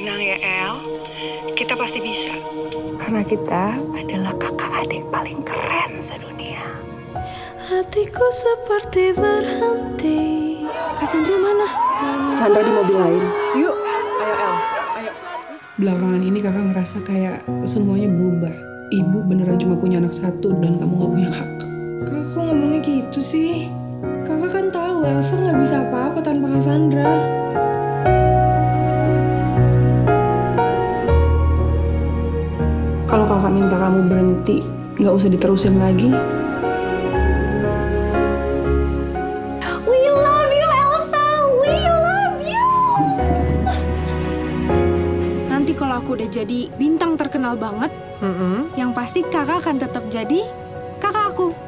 Tenang ya, El. Kita pasti bisa. Karena kita adalah kakak adik paling keren sedunia. Hatiku seperti berhenti. Kak Sandra mana? Sandra di mobil lain. Yuk. Ayo El, ayo. Belakangan ini kakak ngerasa kayak semuanya berubah. Ibu beneran cuma punya anak satu dan kamu gak punya kakak. Kakak kok ngomongnya gitu sih? Kakak kan tahu Elsa gak bisa apa-apa tanpa Kak Sandra. Kalau kakak minta kamu berhenti, gak usah diterusin lagi. We love you, Elsa. We love you. Nanti kalau aku udah jadi bintang terkenal banget, yang pasti kakak akan tetap jadi kakak aku.